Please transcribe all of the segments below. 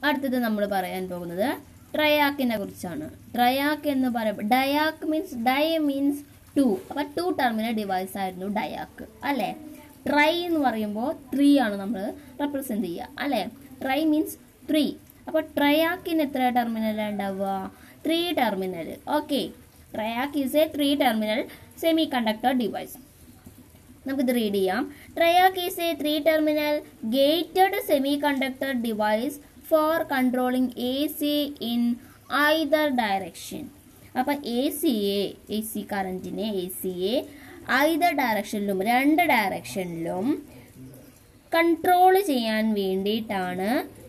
അടുത്തത് നമ്മൾ പറയാൻ പോകുന്നത് ട്രയാക്കിനെ കുറിച്ചാണ്. ട്രയാക്ക് എന്ന് പറയുമ്പോൾ ഡയാക്ക് മീൻസ് മീൻസ് ടു. അപ്പം 2 ടെർമിനൽ ഡിവൈസ് ആയിരുന്നു ഡയാക്ക് അല്ലേ. ട്രൈ എന്ന് പറയുമ്പോൾ 3 ആണ് നമ്മൾ റെപ്രസെന്റ് ചെയ്യുക അല്ലേ. Triac means 3. അപ്പോൾ ട്രയാക്കിന് എത്ര ടെർമിനലാണ് ഉണ്ടാവുക? 3 terminal. Okay, triac is a 3 terminal semiconductor device. നമുക്കിത് റീഡ് ചെയ്യാം. Triac is a 3 terminal gated semiconductor device for controlling AC in either direction. അപ്പം എ സി കറൻറ്റിനെ ഐദർ ഡയറക്ഷനിലും 2 ഡയറക്ഷനിലും കൺട്രോൾ ചെയ്യാൻ വേണ്ടിയിട്ടാണ്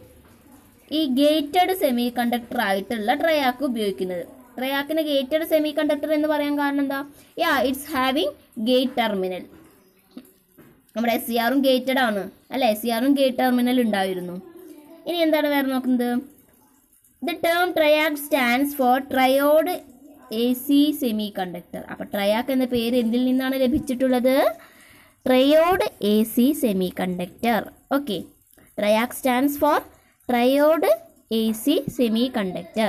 ഈ ഗേറ്റഡ് സെമി കണ്ടക്ടർ ആയിട്ടുള്ള ട്രയാക്ക് ഉപയോഗിക്കുന്നത്. ട്രയാക്കിന് ഗേറ്റഡ് സെമി കണ്ടക്ടർ എന്ന് പറയാൻ കാരണം എന്താ? It's having gate terminal. നമ്മുടെ SCRഉം ഗേറ്റഡ് ആണ് അല്ലെ. SCRഉം ഗേറ്റ് ടെർമിനൽ ഉണ്ടായിരുന്നു. ഇനി എന്താണ് വേറെ നോക്കുന്നത്? The term triac stands for triode AC semiconductor. അപ്പൊ ട്രയാക്ക് എന്ന പേര് എന്തിൽ നിന്നാണ് ലഭിച്ചിട്ടുള്ളത്? Triode AC semiconductor. Okay, triac stands for triode AC semiconductor.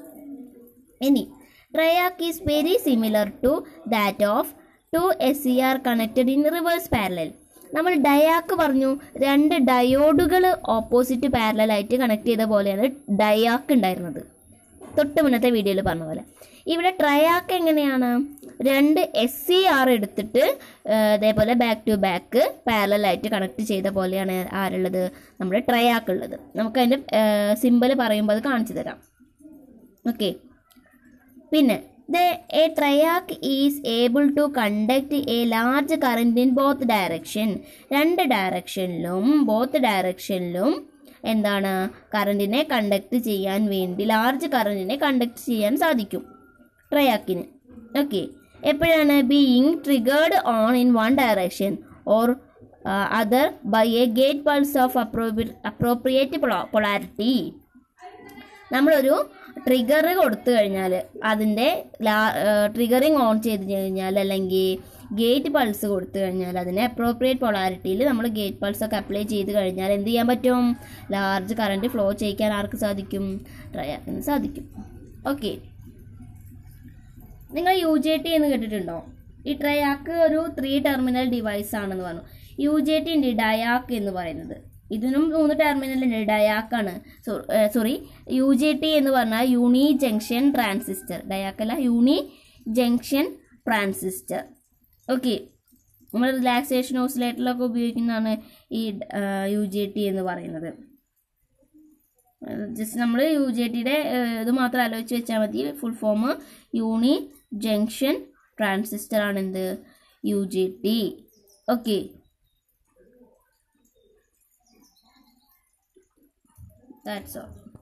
ഇനി triac is very similar to that of 2 SCR connected in reverse parallel. നമ്മൾ diac പറഞ്ഞു, 2 ഡയോഡുകൾ ഓപ്പോസിറ്റ് പാരലായിട്ട് കണക്ട് ചെയ്ത പോലെയാണ് ഡയാക്ക് ഉണ്ടായിരുന്നത്, തൊട്ട് മുന്നത്തെ വീഡിയോയിൽ പറഞ്ഞ പോലെ. ഇവിടെ ട്രയാക്ക് എങ്ങനെയാണ്? 2 SCR എടുത്തിട്ട് അതേപോലെ ബാക്ക് ടു ബാക്ക് പാരലായിട്ട് കണക്ട് ചെയ്ത പോലെയാണ് ആരുള്ളത്? നമ്മുടെ ട്രയാക്ക് ഉള്ളത്. നമുക്ക് അതിൻ്റെ സിമ്പിൾ പറയുമ്പോൾ അത് കാണിച്ചു തരാം. ഓക്കെ, പിന്നെ a triac is able to conduct a large current in both direction. 2 ഡയറക്ഷനിലും ബോത്ത് ഡയറക്ഷനിലും എന്താണ്? കറണ്ടിനെ കണ്ടക്ട് ചെയ്യാൻ വേണ്ടി ലാർജ് കറണ്ടിനെ കണ്ടക്ട് ചെയ്യാൻ സാധിക്കും ട്രയാക്കിന്. ഓക്കെ, എപ്പോഴാണ്? Being triggered on in 1 direction or other by a gate pulse of appropriate polarity. നമ്മളൊരു ട്രിഗർ കൊടുത്തു കഴിഞ്ഞാൽ, അതിൻ്റെ ട്രിഗറിങ് ഓൺ ചെയ്ത് കഴിഞ്ഞാൽ, അല്ലെങ്കിൽ ഗേറ്റ് പൾസ് കൊടുത്തു കഴിഞ്ഞാൽ, അതിനെ അപ്രോപ്രിയേറ്റ് പൊളാരിറ്റിയിൽ നമ്മൾ ഗേറ്റ് പൾസ് ഒക്കെ അപ്ലൈ ചെയ്ത് കഴിഞ്ഞാൽ എന്ത് ചെയ്യാൻ പറ്റും? ലാർജ് കറണ്ട് ഫ്ലോ ചെയ്യിക്കാൻ ആർക്ക് സാധിക്കും? ട്രയാക്കിന് സാധിക്കും. ഓക്കെ, നിങ്ങൾ UJT എന്ന് കേട്ടിട്ടുണ്ടോ? ഈ ട്രയാക്ക് ഒരു 3 ടെർമിനൽ ഡിവൈസ് ആണെന്ന് പറഞ്ഞു. UJT ഉണ്ട്, ഡയാക്ക് എന്ന് പറയുന്നത്. ഇതിനും 3 ടെർമിനൽ ഉണ്ട്, ഡയാക്കാണ്. UJT എന്ന് പറഞ്ഞാൽ യൂണി ജംഗ്ഷൻ ട്രാൻസിസ്റ്റർ. ഡയാക്കല്ല, യൂണി ജംഗ്ഷൻ ട്രാൻസിസ്റ്റർ. ഓക്കെ, നമ്മൾ റിലാക്സേഷൻ ഓസിലേറ്ററിലൊക്കെ ഉപയോഗിക്കുന്നതാണ് ഈ UJT എന്ന് പറയുന്നത്. ജസ്റ്റ് നമ്മൾ UJTയുടെ ഇത് മാത്രം ആലോചിച്ച് വെച്ചാൽ മതി. Full form unijunction transistor ആണ് എന്ത്? UJT. Okay, that's all.